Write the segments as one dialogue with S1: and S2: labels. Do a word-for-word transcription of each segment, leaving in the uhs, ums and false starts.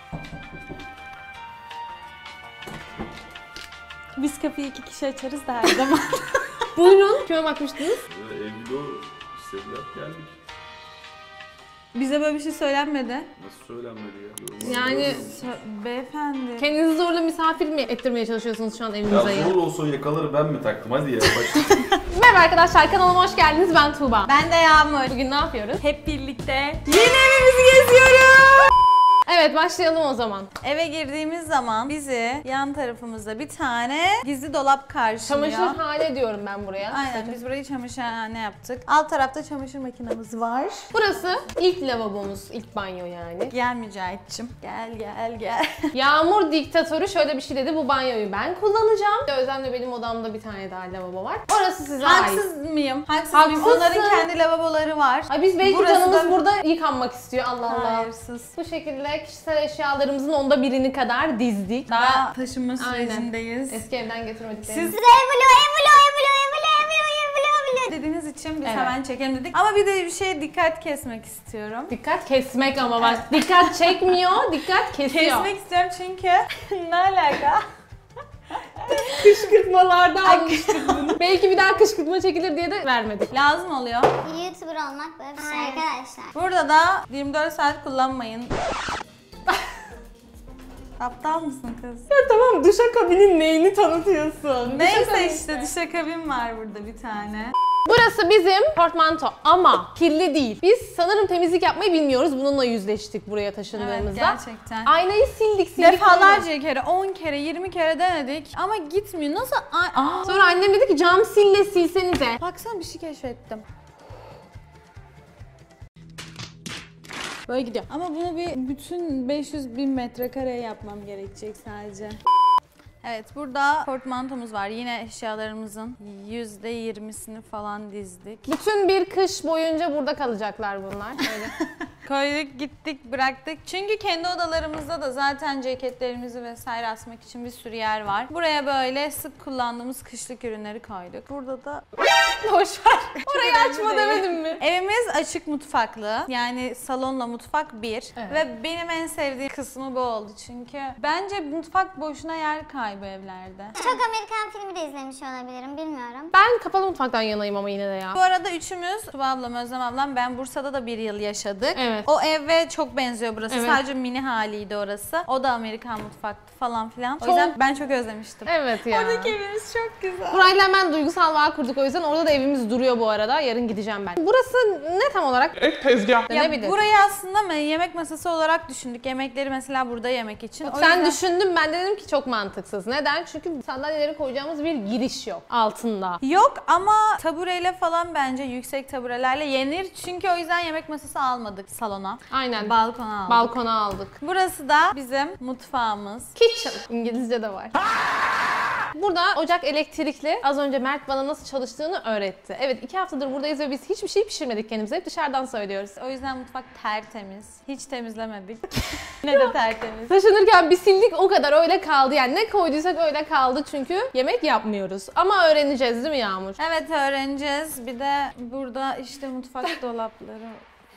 S1: Biz kapıyı iki kişi açarız da her zaman.
S2: Buyurun. Kime bakmıştınız?
S3: Evli o istediler geldik.
S1: Bize böyle bir şey söylenmedi.
S3: Nasıl söylenmedi ya?
S2: Yani
S1: Sö- Beyefendi.
S2: kendinizi zorla misafir mi ettirmeye çalışıyorsunuz şu an evinize?
S3: Ya zor olsa o yakaları ben mi taktım? Hadi ya başla.
S2: Merhaba arkadaşlar, kanalıma hoş geldiniz. Ben Tuğba.
S1: Ben de Yağmur.
S2: Bugün ne yapıyoruz?
S1: Hep birlikte yeni evimizi geziyoruz.
S2: Evet, başlayalım o zaman.
S1: Eve girdiğimiz zaman bizi yan tarafımızda bir tane gizli dolap karşılıyor.
S2: Çamaşırhane diyorum ben buraya.
S1: Aynen, biz burayı çamaşırhane yaptık. Alt tarafta çamaşır makinemiz var.
S2: Burası ilk lavabomuz, ilk banyo yani.
S1: Gel Mücahit'cim. Gel gel gel.
S2: Yağmur diktatörü şöyle bir şey dedi, bu banyoyu ben kullanacağım. Özlem'le benim odamda bir tane daha lavabo var. Orası size ait.
S1: Haksız mıyım? Haksız
S2: Haksızsın.
S1: mıyım? Onların kendi lavaboları var.
S2: Ay biz belki
S1: Burası
S2: canımız
S1: da-
S2: burada yıkanmak istiyor, Allah Allah.
S1: Hayırsız.
S2: Bu şekilde kişisel eşyalarımızın onda birini kadar dizdik.
S1: Daha taşınma
S2: Aynen.
S1: sürecindeyiz.
S2: Eski evden getirmediklerimiz.
S1: Siz dediğiniz için biz
S2: Evet.
S1: hemen çekelim dedik. Ama bir de bir şeye dikkat kesmek istiyorum.
S2: Dikkat kesmek ama bak. Dikkat çekmiyor, dikkat kesiyor.
S1: Kesmek istiyorum çünkü ne alaka?
S2: Kışkırtmalarda almıştık bunu. Belki bir daha kışkırtma çekilir diye de vermedik.
S1: Lazım oluyor.
S4: YouTuber olmak böyle bir şey arkadaşlar.
S1: Burada da yirmi dört saat kullanmayın. Aptal mısın kız?
S2: Ya tamam, duşakabinin neyini tanıtıyorsun?
S1: Neyse
S2: Duşakabin.
S1: işte duşakabin var burada bir tane.
S2: Burası bizim portmanto ama kirli değil. Biz sanırım temizlik yapmayı bilmiyoruz. Bununla yüzleştik buraya
S1: Evet
S2: taşındığımızda.
S1: gerçekten.
S2: Aynayı sildik sildik.
S1: Defalarca kere, on kere, yirmi kere denedik ama gitmiyor. Nasıl? Aa.
S2: Sonra annem dedi ki cam sille silsenize.
S1: Baksana bir şey keşfettim.
S2: Böyle gidiyor.
S1: Ama bunu bir bütün beş yüz bin metrekareye yapmam gerekecek sadece. Evet, burada portmantomuz var. Yine eşyalarımızın yüzde yirmisini falan dizdik.
S2: Bütün bir kış boyunca burada kalacaklar bunlar. Öyle.
S1: Koyduk, gittik, bıraktık. Çünkü kendi odalarımızda da zaten ceketlerimizi vesaire asmak için bir sürü yer var. Buraya böyle sık kullandığımız kışlık ürünleri koyduk. Burada da
S2: Boş ver. Orayı
S1: önemli
S2: açma
S1: değil.
S2: demedim mi?
S1: evimiz açık mutfaklı. Yani salonla mutfak bir.
S2: Evet.
S1: Ve benim en sevdiğim kısmı bu oldu. Çünkü bence mutfak boşuna yer kaybı evlerde.
S4: Çok Amerikan filmi de izlemiş olabilirim, bilmiyorum.
S2: Ben kapalı mutfaktan yanayım ama yine de ya.
S1: Bu arada üçümüz, Tuba ablam, Özlem ablam, ben Bursa'da da bir yıl yaşadık.
S2: Evet.
S1: O eve çok benziyor burası.
S2: Evet.
S1: Sadece mini haliydi orası. O da Amerikan mutfaktı falan filan. O
S2: Çok-
S1: yüzden ben çok özlemiştim.
S2: Evet ya.
S1: Oradaki evimiz çok güzel.
S2: Burayla hemen duygusal bağ kurduk, o yüzden orada da evimiz duruyor bu arada. Yarın gideceğim ben. Burası ne tam olarak?
S3: Ek tezgah.
S1: Ya
S2: Denebilir.
S1: burayı aslında mı yemek masası olarak düşündük. Yemekleri mesela burada yemek için. O
S2: Sen
S1: yüzden-
S2: düşündün, ben de dedim ki çok mantıksız. Neden? Çünkü sandalyeleri koyacağımız bir giriş yok altında.
S1: Yok ama tabureyle falan bence yüksek taburelerle yenir. Çünkü o yüzden yemek masası almadık salona.
S2: Aynen.
S1: Balkona aldık.
S2: Balkona aldık.
S1: Burası da bizim mutfağımız.
S2: Kitchen. İngilizce de var. Burada ocak elektrikli. Az önce Mert bana nasıl çalıştığını öğretti. Evet, iki haftadır buradayız ve biz hiçbir şey pişirmedik kendimize. Hep dışarıdan söylüyoruz.
S1: O yüzden mutfak tertemiz. Hiç temizlemedik. Yine de tertemiz.
S2: Taşınırken bir sildik, o kadar öyle kaldı. Yani ne koyduysak öyle kaldı çünkü yemek yapmıyoruz. Ama öğreneceğiz değil mi Yağmur?
S1: Evet, öğreneceğiz. Bir de burada işte mutfak dolapları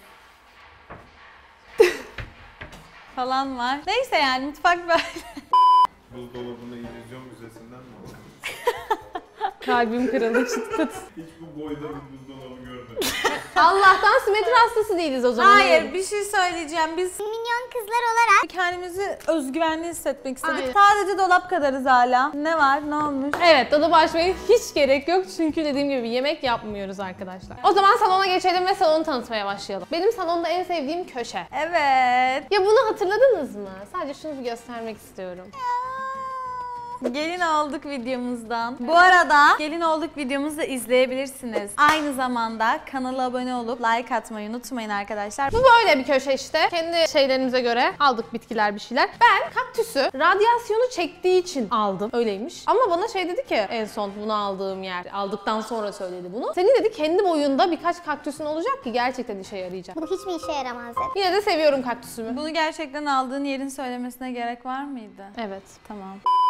S1: falan var. Neyse yani mutfak böyle.
S3: Buzdolabını İllüzyon Müzesi'nden mi aldın?
S2: Kalbim kırıldı çıt pıt.
S3: Hiç bu boyda bir buzdolabı görmedim.
S2: Allah'tan simetri hastası değiliz o zaman.
S1: Hayır, bir şey söyleyeceğim. Biz
S4: Minyon kızlar olarak
S1: kendimizi özgüvenli hissetmek istedik.
S2: Aynen.
S1: Sadece dolap kadarız hala. Ne var? Ne olmuş?
S2: Evet, dolabı açmaya hiç gerek yok çünkü dediğim gibi yemek yapmıyoruz arkadaşlar. O zaman salona geçelim ve salonu tanıtmaya başlayalım. Benim salonda en sevdiğim köşe.
S1: Evet.
S2: Ya bunu hatırladınız mı? Sadece şunu bir göstermek istiyorum.
S1: Gelin olduk videomuzdan. Bu arada gelin olduk videomuzu da izleyebilirsiniz. Aynı zamanda kanala abone olup like atmayı unutmayın arkadaşlar.
S2: Bu böyle bir köşe işte. Kendi şeylerimize göre aldık bitkiler, bir şeyler. Ben kaktüsü radyasyonu çektiği için aldım. Öyleymiş. Ama bana şey dedi ki en son bunu aldığım yer, aldıktan sonra söyledi bunu. Senin dedi kendi boyunda birkaç kaktüsün olacak ki gerçekten işe yarayacak.
S4: bu hiçbir işe yaramaz dedi.
S2: Yine de seviyorum kaktüsümü.
S1: Bunu gerçekten aldığın yerin söylemesine gerek var mıydı?
S2: Evet.
S1: Tamam.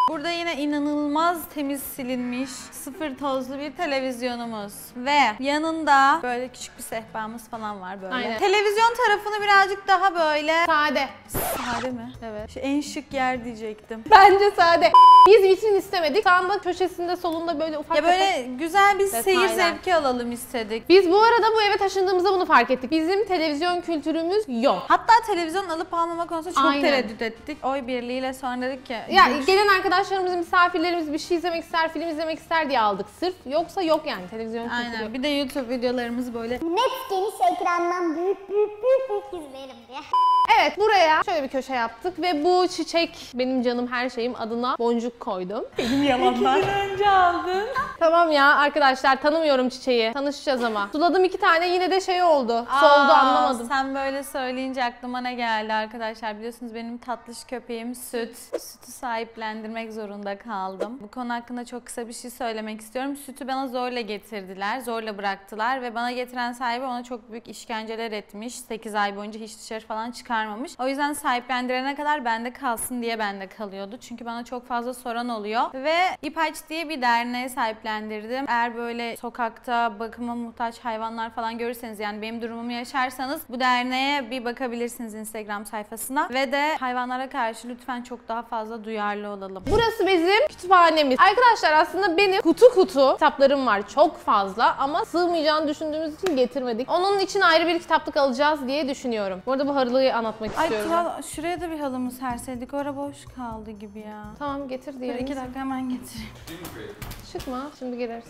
S1: Burada yine inanılmaz temiz silinmiş, sıfır tozlu bir televizyonumuz. Ve yanında böyle küçük bir sehpamız falan var böyle.
S2: Aynen.
S1: Televizyon tarafını birazcık daha böyle...
S2: Sade.
S1: Sade mi? Evet. Şu en şık yer diyecektim.
S2: Bence sade. Biz vitrin istemedik. Sağında köşesinde solunda böyle ufak
S1: Ya böyle
S2: tefek-
S1: güzel bir seyir
S2: Detaylar.
S1: zevki alalım istedik.
S2: Biz bu arada bu eve taşındığımızda bunu fark ettik. Bizim televizyon kültürümüz yok.
S1: Hatta televizyon alıp almama konusunda çok
S2: Aynen.
S1: tereddüt ettik. Oy birliğiyle sonra dedik ki...
S2: Ya
S1: "Dur."
S2: gelen arkadaşlarımız, misafirlerimiz bir şey izlemek ister, film izlemek ister diye aldık sırf. Yoksa yok yani televizyon kültürü yok.
S1: Aynen. Bir de YouTube videolarımız böyle.
S4: Net geniş ekrandan büyük büyük büyük büyük izleyelim diye.
S2: Evet, buraya şöyle bir köşe yaptık ve bu çiçek benim canım her şeyim adına boncuk koydum. Benim yalanlar.
S1: İki gün önce aldın.
S2: Tamam ya arkadaşlar, tanımıyorum çiçeği. Tanışacağız ama. Suladım iki tane, yine de şey oldu. Soldu,
S1: Aa,
S2: anlamadım.
S1: Sen böyle söyleyince aklıma ne geldi arkadaşlar? Biliyorsunuz benim tatlış köpeğim Süt. Süt'ü sahiplendirmek zorunda kaldım. Bu konu hakkında çok kısa bir şey söylemek istiyorum. Süt'ü bana zorla getirdiler, zorla bıraktılar ve bana getiren sahibi ona çok büyük işkenceler etmiş. sekiz ay boyunca hiç dışarı falan çıkarmamış. O yüzden sahiplendirene kadar bende kalsın diye bende kalıyordu. Çünkü bana çok fazla soran oluyor. Ve İpaç diye bir derneğe sahiplendirdim. Eğer böyle sokakta bakıma muhtaç hayvanlar falan görürseniz, yani benim durumumu yaşarsanız bu derneğe bir bakabilirsiniz Instagram sayfasına. Ve de hayvanlara karşı lütfen çok daha fazla duyarlı olalım.
S2: Burası bizim kütüphanemiz. Arkadaşlar aslında benim kutu kutu kitaplarım var çok fazla ama sığmayacağını düşündüğümüz için getirmedik. Onun için ayrı bir kitaplık alacağız diye düşünüyorum. Bu arada bu harılıyı anlatmak
S1: Ay
S2: istiyorum.
S1: Tural, şuraya da bir halımı serseydik. Ora boş kaldı gibi ya.
S2: Tamam getir
S1: Dur
S2: diye.
S1: iki dakika hemen getireyim.
S2: Çıkma, şimdi gireriz.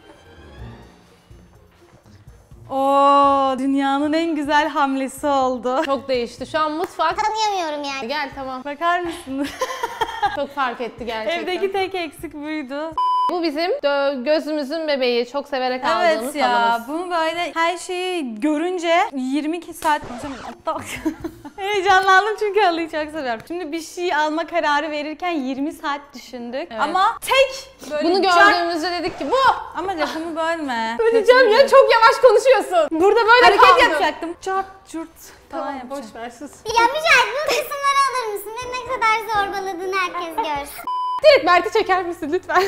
S1: Oo, dünyanın en güzel hamlesi oldu.
S2: Çok değişti. Şu an mutfak.
S4: Tanıyamıyorum yani.
S2: Gel tamam.
S1: Bakar mısın?
S2: Çok fark etti gerçekten.
S1: Evdeki tek eksik buydu.
S2: Bu bizim dö- gözümüzün bebeği. Çok severek aldığımız
S1: Evet ya,
S2: halımız.
S1: bunu böyle her şeyi görünce yirmi iki saat konuşamadım. Hatta heyecanlandım çünkü halıyı çok seviyorum. Şimdi bir şey alma kararı verirken yirmi saat düşündük.
S2: Evet.
S1: Ama tek böyle
S2: Bunu
S1: can-
S2: gördüğümüzde dedik ki bu.
S1: Ama lafımı bölme.
S2: Böleceğim ya, çok yavaş konuşuyorsun. Burada böyle
S1: Hareket
S2: kaldım.
S1: yapacaktım. Cart curt falan
S2: Tamam,
S1: yapacağım.
S2: boş ver sus.
S4: Ya Mücahit bu kısımları alır mısın? Ve ne kadar zorbaladığını herkes görsün.
S2: Direkt Mert'i çeker misin lütfen?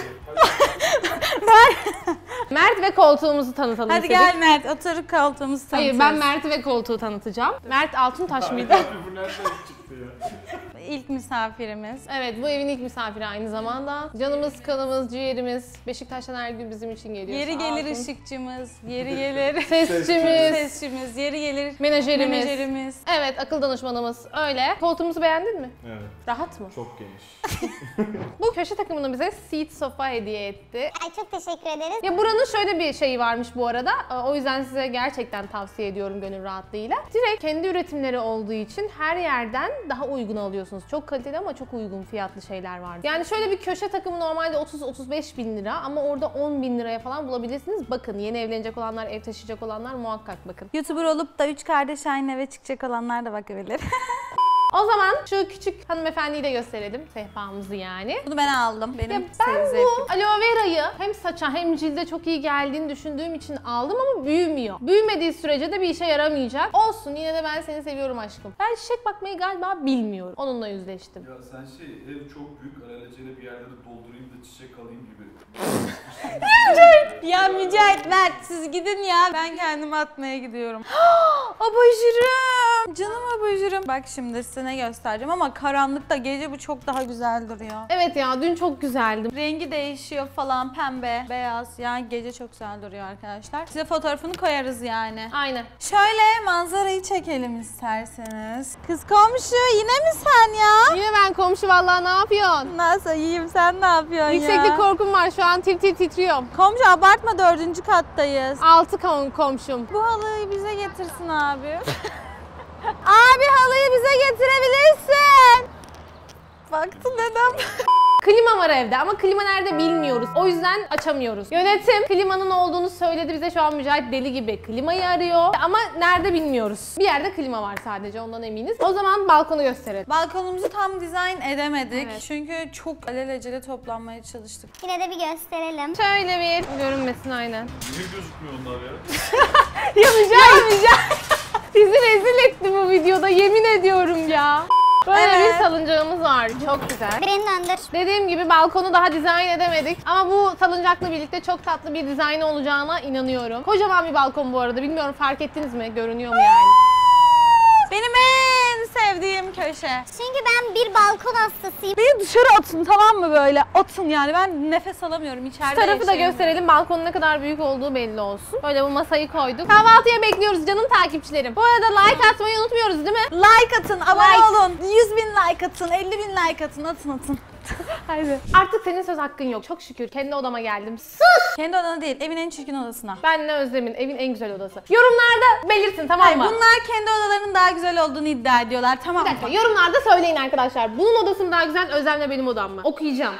S2: Mert ve koltuğumuzu tanıtalım
S1: Hadi
S2: istedik.
S1: gel Mert, oturup koltuğumuzu
S2: Hayır,
S1: tanıtırız.
S2: ben Mert'i ve koltuğu tanıtacağım. Mert Altuntaş mıydı?
S3: Abi bu nereden çıktı ya?
S1: İlk misafirimiz.
S2: Evet, bu evin ilk misafiri aynı zamanda. Canımız, kanımız, ciğerimiz. Beşiktaş'tan her gün bizim için geliyor.
S1: Yeri
S2: Sağ
S1: gelir
S2: olsun.
S1: ışıkçımız, yeri gelir
S2: Sesçimiz,
S1: sesçimiz, yeri gelir
S2: menajerimiz.
S1: menajerimiz.
S2: Evet, akıl danışmanımız. Öyle. Koltuğumuzu beğendin mi?
S3: Evet.
S2: Rahat mı?
S3: Çok geniş.
S2: Bu köşe takımını bize seat sofa hediye etti.
S4: Ay çok teşekkür ederiz.
S2: Ya buranın şöyle bir şeyi varmış bu arada. O yüzden size gerçekten tavsiye ediyorum gönül rahatlığıyla. Direkt kendi üretimleri olduğu için her yerden daha uygun alıyorsunuz. Çok kaliteli ama çok uygun fiyatlı şeyler var. Yani şöyle bir köşe takımı normalde otuz otuz beş bin lira ama orada on bin liraya falan bulabilirsiniz. Bakın, yeni evlenecek olanlar, ev taşıyacak olanlar muhakkak bakın.
S1: YouTuber olup da üç kardeş aynı eve çıkacak olanlar da bakabilir.
S2: O zaman şu küçük hanımefendiyi de gösterelim. Sehpamızı yani.
S1: Bunu ben aldım. Benim
S2: Ya ben
S1: sevdiğim
S2: bu
S1: zevkim.
S2: aloe vera'yı hem saça hem cilde çok iyi geldiğini düşündüğüm için aldım ama büyümüyor. Büyümediği sürece de bir işe yaramayacak. Olsun, yine de ben seni seviyorum aşkım. Ben çiçek bakmayı galiba bilmiyorum. Onunla yüzleştim.
S3: Ya sen şey, ev çok büyük, alelacele bir yerleri doldurayım da çiçek alayım gibi.
S1: Ya Mücahit, Mert siz gidin ya. Ben kendimi atmaya gidiyorum. Abajurum. Canım abajurum. Bak şimdi size ne göstereceğim ama karanlıkta gece bu çok daha güzel duruyor.
S2: Evet ya, dün çok güzeldim.
S1: Rengi değişiyor falan, pembe, beyaz. Yani gece çok güzel duruyor arkadaşlar. Size fotoğrafını koyarız yani.
S2: Aynen.
S1: Şöyle manzarayı çekelim isterseniz. Kız komşu yine mi sen ya?
S2: Yine ben komşu, vallahi ne yapıyorsun?
S1: Nasıl iyiyim, sen ne yapıyorsun
S2: Yükseklik
S1: ya?
S2: korkum var, şu an tir tir titriyorum.
S1: Komşu abartma, dördüncü kattayız.
S2: Altı kom komşum.
S1: Bu halıyı bize getirsin abi. Abi halıyı bize getirebilirsin. Baktın neden?
S2: Klima var evde ama klima nerede bilmiyoruz. O yüzden açamıyoruz. Yönetim klimanın olduğunu söyledi bize, şu an Mücahit deli gibi klimayı arıyor. Ama nerede bilmiyoruz. Bir yerde klima var sadece, ondan eminiz. O zaman balkonu gösterelim.
S1: Balkonumuzu tam dizayn edemedik.
S2: Evet.
S1: Çünkü çok alelacele toplanmaya çalıştık.
S4: Yine de bir gösterelim.
S2: Şöyle bir görünmesin aynen.
S3: Niye gözükmüyor onlar ya?
S2: Ya Mücahit, Mücahit. Bizi rezil etti bu videoda, yemin ediyorum ya. Böyle
S1: Evet.
S2: bir salıncağımız var. Çok güzel.
S4: Birini döndür.
S2: Dediğim gibi balkonu daha dizayn edemedik. Ama bu salıncakla birlikte çok tatlı bir dizayn olacağına inanıyorum. Kocaman bir balkon bu arada. Bilmiyorum fark ettiniz mi? Görünüyor mu yani?
S1: Benim en sevdiğim köşe.
S4: Çünkü ben bir balkon hastasıyım.
S1: Beni dışarı atın, tamam mı böyle? Atın yani, ben nefes alamıyorum içeride.
S2: Şu tarafı da
S1: yaşayamıyorum.
S2: gösterelim. Balkonun ne kadar büyük olduğu belli olsun. Böyle bu masayı koyduk. Kahvaltıya bekliyoruz canım takipçilerim. Bu arada like atmayı unutmuyoruz değil mi?
S1: Like atın, abone
S2: Like.
S1: olun. yüz bin like atın, elli bin like atın, atın atın.
S2: Haydi. Artık senin söz hakkın yok. Çok şükür kendi odama geldim.
S1: Kendi odana değil, evin en çirkin odasına.
S2: Benle Özlem'in evin en güzel odası. Yorumlarda belirtin, tamam
S1: Hayır,
S2: mı?
S1: bunlar kendi odalarının daha güzel olduğunu iddia ediyorlar, tamam
S2: Bir
S1: mı?
S2: dakika, yorumlarda söyleyin arkadaşlar. Bunun odası mı daha güzel, Özlem'le benim odam mı? Okuyacağım.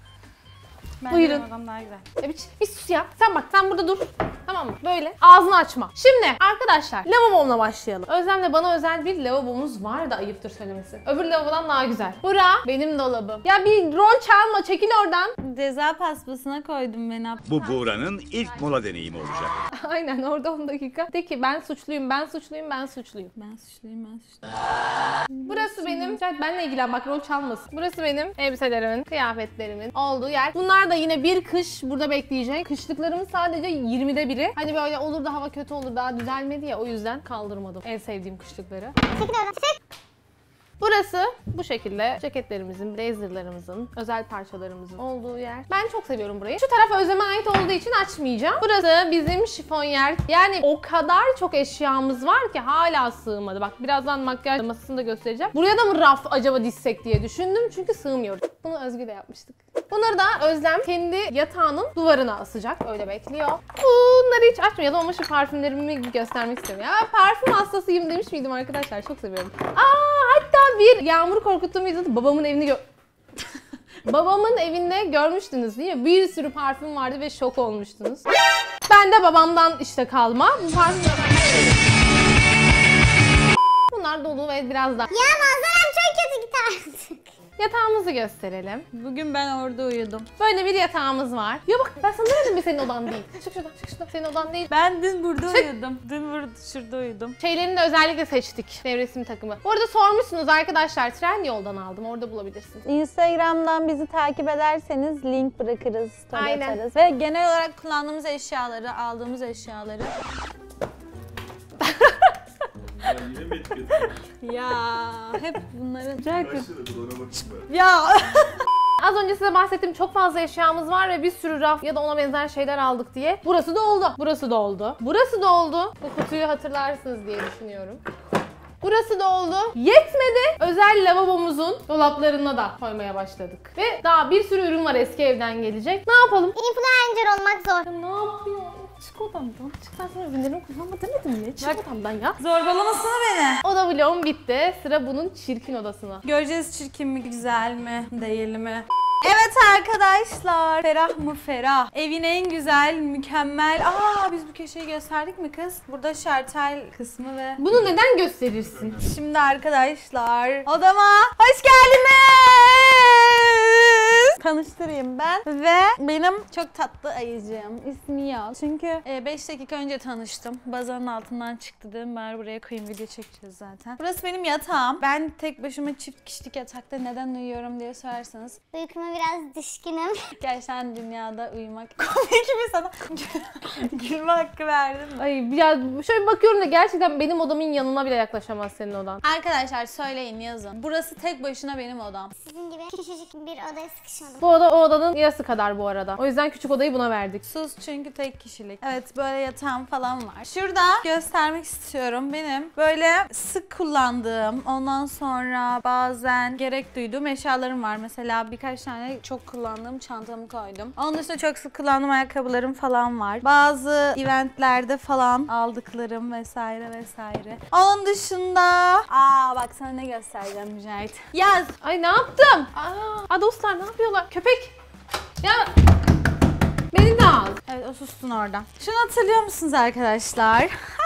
S1: Bence
S2: Buyurun.
S1: benim odam daha güzel.
S2: Ya bir, bir sus ya. Sen bak, sen burada dur. Tamam mı? Böyle. Ağzını açma. Şimdi arkadaşlar lavabomla başlayalım. Özlem'le bana özel bir lavabomuz var da ayıptır söylemesi. Öbür lavabodan daha güzel. Bura benim dolabım. Ya bir rol çalma, çekil oradan.
S1: Ceza paspasına koydum beni.
S5: Bu Buğra'nın ilk mola deneyimi olacak.
S2: Aynen, orada on dakika. De ki ben suçluyum, ben suçluyum, ben suçluyum.
S1: Ben suçluyum, ben suçluyum.
S2: Burası benim, benle ilgilen bak, rol çalmasın. Burası benim elbiselerimin, kıyafetlerimin olduğu yer. Bunlar da yine bir kış burada bekleyecek. Kışlıklarımın sadece yirmide biri. Hani böyle olur da hava kötü olur, daha düzelmedi ya, o yüzden kaldırmadım en sevdiğim kışlıkları.
S4: Çekil oradan. Çek.
S2: Burası bu şekilde ceketlerimizin, blazerlarımızın, özel parçalarımızın olduğu yer. Ben çok seviyorum burayı. Şu taraf Özlem'e ait olduğu için açmayacağım. Burası bizim şifonyer. Yani o kadar çok eşyamız var ki hala sığmadı. Bak birazdan makyaj masasını da göstereceğim. Buraya da mı raf acaba dizsek diye düşündüm çünkü sığmıyor. Bunu Özgü'yle yapmıştık. Bunları da Özlem kendi yatağının duvarına asacak. Öyle bekliyor. Bunları hiç açmayalım ama şu parfümlerimi göstermek istiyorum. Ya parfüm hastasıyım demiş miydim arkadaşlar? Çok seviyorum. Aa, hatta bir yağmur korkuttuğum videoda babamın evini gö... Babamın evinde görmüştünüz değil mi? Bir sürü parfüm vardı ve şok olmuştunuz. Ben de babamdan işte kalma. Bu parfüm... Bunlar dolu ve biraz daha...
S4: Ya manzaram çok kötü, git artık.
S2: Yatağımızı gösterelim.
S1: Bugün ben orada uyudum.
S2: Böyle bir yatağımız var. Ya bak ben sana demedim mi senin odan değil. Çık şuradan, çık şuradan. Senin odan değil.
S1: Ben dün burada uyudum. Dün burada, şurada uyudum.
S2: Şeylerini de özellikle seçtik. Nevresim takımı. Bu arada sormuşsunuz arkadaşlar. Trendyol'dan aldım. Orada bulabilirsiniz.
S1: Instagram'dan bizi takip ederseniz link bırakırız, story
S2: Aynen.
S1: atarız. Ve genel olarak kullandığımız eşyaları, aldığımız eşyaları.
S3: Ya yine mi etiket?
S1: Ya hep bunların...
S3: Başladı dolana bakayım ben.
S1: Ya
S2: Az önce size bahsettiğim çok fazla eşyamız var ve bir sürü raf ya da ona benzer şeyler aldık diye. Burası da oldu. Burası da oldu. Burası da oldu. Bu kutuyu hatırlarsınız diye düşünüyorum. Burası da oldu. Yetmedi. Özel lavabomuzun dolaplarına da koymaya başladık. Ve daha bir sürü ürün var eski evden gelecek. Ne yapalım?
S4: Influencer olmak zor.
S2: Ya ne yapıyor? Çık odamdan. Çık, ben sana ürünlerimi kullanma demedim mi? Çık odamdan ya.
S1: zorbalamasana beni.
S2: Oda vlogum bitti. Sıra bunun çirkin odasına.
S1: Göreceğiz çirkin mi, güzel mi, değil mi? Evet arkadaşlar, ferah mı ferah. Evin en güzel, mükemmel. Aa, biz bu köşeyi gösterdik mi kız? Burada şartel kısmı ve...
S2: Bunu neden gösterirsin?
S1: Şimdi arkadaşlar, odama hoş geldiniz. Tanıştırayım ben ve benim çok tatlı ayıcığım. İsmi Yal. Çünkü beş dakika önce tanıştım. Bazanın altından çıktı dedim, bari buraya koyayım, video çekeceğiz zaten. Burası benim yatağım. Ben tek başıma çift kişilik yatakta neden uyuyorum diye sorarsanız.
S4: Uykuma biraz düşkünüm.
S1: Gerçekten dünyada uyumak komik mi, sana gülme hakkı verdim mi?
S2: Ay ya şöyle bir bakıyorum da gerçekten benim odamın yanına bile yaklaşamaz senin odan.
S1: Arkadaşlar söyleyin, yazın. Burası tek başına benim odam.
S4: Sizin gibi küçücük bir odaya sıkışmadım.
S2: Bu oda o odanın yarısı kadar bu arada. O yüzden küçük odayı buna verdik.
S1: Sus, çünkü tek kişilik. Evet, böyle yatağım falan var. Şurada göstermek istiyorum. Benim böyle sık kullandığım, ondan sonra bazen gerek duyduğum eşyalarım var. Mesela birkaç tane çok kullandığım çantamı koydum. Onun dışında çok sık kullandığım ayakkabılarım falan var. Bazı eventlerde falan aldıklarım vesaire vesaire. Onun dışında... Aa bak, sana ne göstereceğim Mücahit. Yaz.
S2: Ay ne yaptım? Aa, aa dostlar ne yapıyorlar? Köpek. Ya beni de al.
S1: Evet, o sustun orada. Şunu hatırlıyor musunuz arkadaşlar?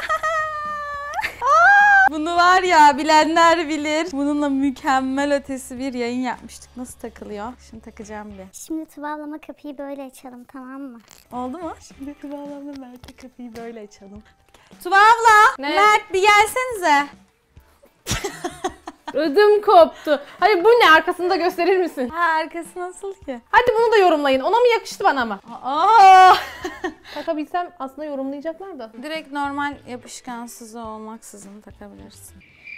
S1: Bunu var ya, bilenler bilir. Bununla mükemmel ötesi bir yayın yapmıştık. Nasıl takılıyor? Şimdi takacağım bir.
S4: Şimdi Tuba ablama kapıyı böyle açalım, tamam mı?
S1: Oldu mu? Şimdi Tuba ablamla Mert'e kapıyı böyle açalım. Tuba abla!
S2: Ne?
S1: Mert bir gelsenize.
S2: Ödüm koptu. Hayır bu ne? Arkasını da gösterir misin?
S1: Ha, arkası nasıl ki?
S2: Hadi bunu da yorumlayın. Ona mı yakıştı bana mı?
S1: Aa!
S2: Takabilsem aslında yorumlayacaklar da.
S1: Direkt normal yapışkansız olmaksızın takabilirsin.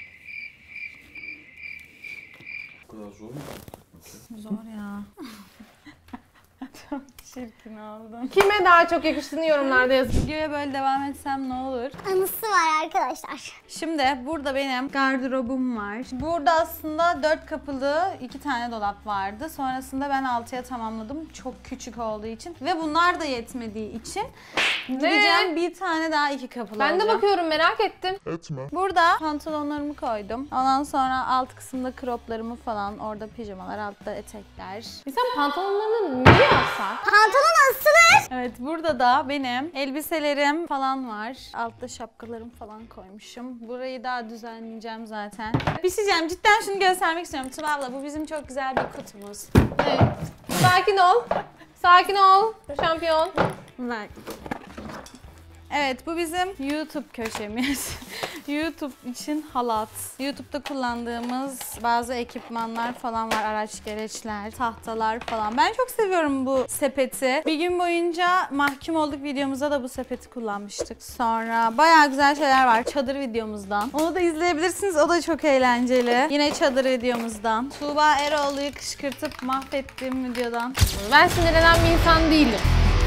S3: Bu kadar zor mu?
S1: Zor ya. Çok çirkin oldum.
S2: Kime daha çok yakıştığını yorumlarda yazın.
S1: Videoya böyle devam etsem ne olur?
S4: Anısı var arkadaşlar.
S1: Şimdi burada benim gardırobum var. Burada aslında dört kapılı iki tane dolap vardı. Sonrasında ben altıya tamamladım. Çok küçük olduğu için. Ve bunlar da yetmediği için gideceğim bir tane daha iki kapılı
S2: Ben de
S1: alacağım.
S2: bakıyorum, merak ettim.
S1: Burada pantolonlarımı koydum. Ondan sonra alt kısımda croplarımı falan. Orada pijamalar, altta etekler.
S2: E sen pantolonlarını niye alsan?
S4: Pantolon asılır.
S1: Evet, burada da benim elbiselerim falan var. Altta şapkalarım falan koymuşum. Burayı daha düzenleyeceğim zaten. Bir şey diyeceğim, cidden şunu göstermek istiyorum. Tuba abla, bu bizim çok güzel bir kutumuz.
S2: Evet. Sakin ol. Sakin ol. Şampiyon.
S1: Bak. Evet, bu bizim YouTube köşemiz. YouTube için halat. YouTube'da kullandığımız bazı ekipmanlar falan var. Araç gereçler, tahtalar falan. Ben çok seviyorum bu sepeti. Bir gün boyunca mahkum olduk videomuzda da bu sepeti kullanmıştık. Sonra bayağı güzel şeyler var çadır videomuzdan. Onu da izleyebilirsiniz. O da çok eğlenceli. Yine çadır videomuzdan. Tuğba Eroğlu'yu kışkırtıp mahvettiğim videodan.
S2: Ben sinirlenen bir insan değilim.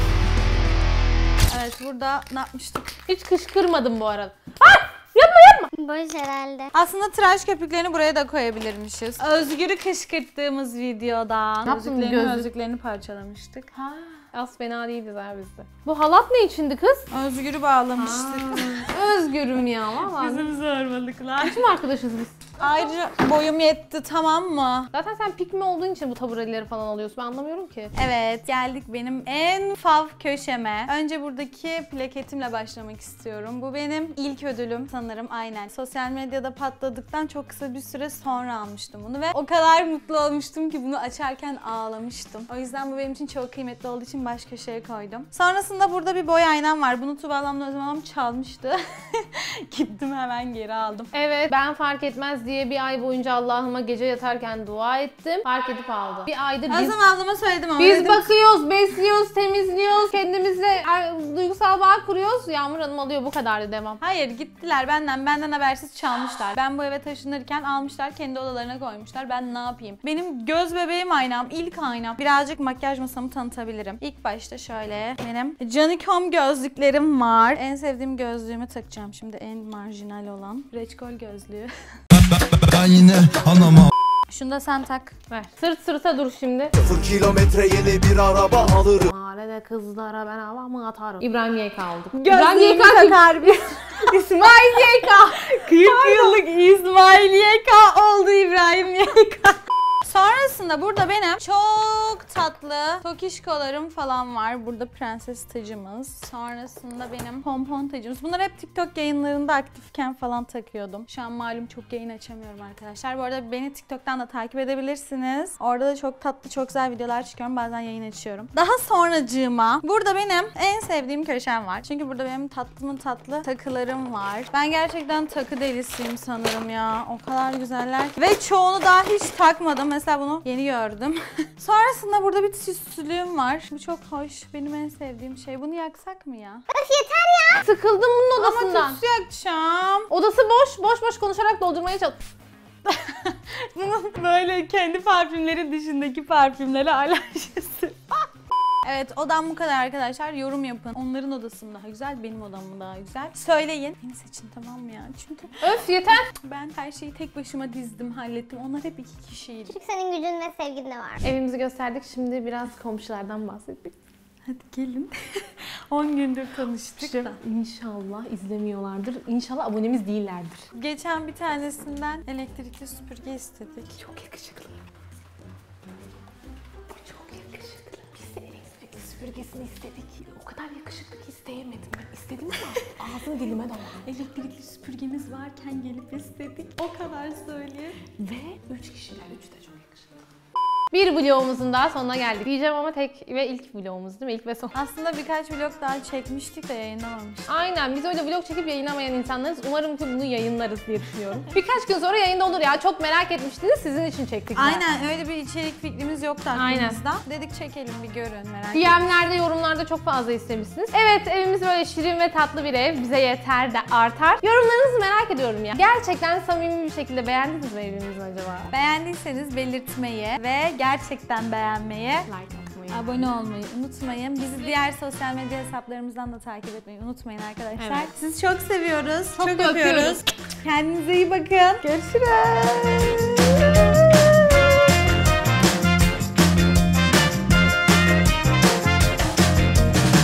S1: Evet, burada ne yapmıştık?
S2: Hiç kışkırmadım bu arada. Ah! Yapma yapma.
S4: Boş herhalde.
S1: Aslında tıraş köpüklerini buraya da koyabilirmişiz. Özgür'ü kışkırttığımız videodan.
S2: Ne yaptın,
S1: Gözlüklerini,
S2: gözlük?
S1: gözlüklerini parçalamıştık.
S2: Ha, az fena değildi ha bizde. Bu halat ne içindi kız?
S1: Özgür'ü bağlamıştık.
S2: Özgürüm ya valla.
S1: Bizim zorbalıklar.
S2: Kim arkadaşız biz?
S1: Ayrıca boyum yetti, tamam mı?
S2: Zaten sen pikmi olduğun için bu tabureleri falan alıyorsun. Ben anlamıyorum ki.
S1: Evet, geldik benim en fav köşeme. Önce buradaki plaketimle başlamak istiyorum. Bu benim ilk ödülüm sanırım, aynen. Sosyal medyada patladıktan çok kısa bir süre sonra almıştım bunu ve o kadar mutlu olmuştum ki bunu açarken ağlamıştım. O yüzden bu benim için çok kıymetli olduğu için baş köşeye koydum. Sonrasında burada bir boy aynam var. Bunu Tuba ablamla Özlem ablam çalmıştı. Gittim hemen geri aldım.
S2: Evet, ben fark etmez diye bir ay boyunca Allah'ıma gece yatarken dua ettim. Fark edip aldı. Bir aydır biz,
S1: Özlem ablama söyledim ama
S2: biz
S1: dedim,
S2: bakıyoruz, besliyoruz, temizliyoruz, kendimizle ay, duygusal bağ kuruyoruz. Yağmur Hanım alıyor, bu kadardı, devam.
S1: hayır, gittiler benden, benden habersiz çalmışlar. Ben bu eve taşınırken almışlar, kendi odalarına koymuşlar. Ben ne yapayım? Benim göz bebeğim aynam, ilk aynam. Birazcık makyaj masamı tanıtabilirim. İlk başta şöyle benim Canicom gözlüklerim var. En sevdiğim gözlüğümü takacağım şimdi, en marjinal olan. Reçkol gözlüğü.
S6: Ben yine anama.
S1: Şunu da sen tak.
S2: Ver. Sırt sırta dur şimdi.
S6: Sıfır kilometre yeni bir araba alırım.
S2: Mahallede kızlara ben havamı atarım. İbrahim Y K aldık.
S1: Gözlüğümü takar bir.
S2: İsmail Y K.
S1: kırk yıllık İsmail Y K oldu İbrahim Y K. Sonrasında burada benim çok tatlı tokişkolarım falan var. Burada prenses tacımız. Sonrasında benim pompon tacımız. Bunları hep TikTok yayınlarında aktifken falan takıyordum. Şu an malum çok yayın açamıyorum arkadaşlar. Bu arada beni TikTok'tan da takip edebilirsiniz. Orada da çok tatlı, çok güzel videolar çıkıyorum. Bazen yayın açıyorum. Daha sonracığıma burada benim en sevdiğim köşem var. Çünkü burada benim tatlımın tatlı takılarım var. Ben gerçekten takı delisiyim sanırım ya. O kadar güzeller ki. Ve çoğunu daha hiç takmadım. Mesela bunu yeni gördüm. Sonrasında burada bir süslülüğüm var. Bu çok hoş. Benim en sevdiğim şey. Bunu yaksak mı ya?
S4: Öf yeter ya.
S2: Sıkıldım bunun odasından.
S1: Ama tütsü yakacağım.
S2: Odası boş, boş boş konuşarak doldurmaya çalış.
S1: Bunun böyle kendi parfümleri dışındaki parfümlere alerjisi. Evet, odam bu kadar arkadaşlar. Yorum yapın. Onların odası mı daha güzel, benim odam mı daha güzel? Söyleyin. Beni seçin, tamam mı ya? Çünkü
S2: Öf yeter.
S1: ben her şeyi tek başıma dizdim, hallettim. Onlar hep iki kişiydi.
S4: Çünkü senin gücün ve sevgin de var.
S2: Evimizi gösterdik. Şimdi biraz komşulardan bahsettik.
S1: Hadi gelin. on gündür tanıştık da.
S2: İnşallah izlemiyorlardır. İnşallah abonemiz değillerdir.
S1: Geçen bir tanesinden elektrikli süpürge istedik.
S2: Çok yakışıklı. Bu çok yakışıklı. Biz de elektrikli süpürgesini istedik. O kadar yakışıklı ki isteyemedim ben. İstedim ama ağzım dilime dolandı.
S1: Elektrikli süpürgemiz varken gelip istedik. O kadar söyleyeyim.
S2: Ve üç kişiler. Üç de çok yakışıklı. Bir vlogumuzun daha sonuna geldik. Diyeceğim ama tek ve ilk vlogumuz değil mi? İlk ve son.
S1: Aslında birkaç vlog daha çekmiştik de yayınlamamıştık.
S2: Aynen, biz öyle vlog çekip yayınlamayan insanlarız. Umarım ki bunu yayınlarız diye düşünüyorum. Birkaç gün sonra yayında olur ya. Çok merak etmiştiniz, sizin için çektik.
S1: Aynen, öyle bir içerik fikrimiz yoktu
S2: Aynen.
S1: aklımızda. Dedik çekelim bir görün, merak
S2: D
S1: etmeyin.
S2: M'lerde, yorumlarda çok fazla istemişsiniz. Evet, evimiz böyle şirin ve tatlı bir ev. Bize yeter de artar. Yorumlarınızı merak ediyorum ya. Gerçekten samimi bir şekilde beğendiniz mi evimizi acaba?
S1: Beğendiyseniz belirtmeyi ve gerçekten beğenmeyi,
S2: Like atmayı.
S1: abone olmayı unutmayın. Bizi diğer sosyal medya hesaplarımızdan da takip etmeyi unutmayın arkadaşlar.
S2: Evet.
S1: Sizi çok seviyoruz.
S2: Çok
S1: çok
S2: öpüyoruz.
S1: öpüyoruz. Kendinize iyi bakın. Görüşürüz.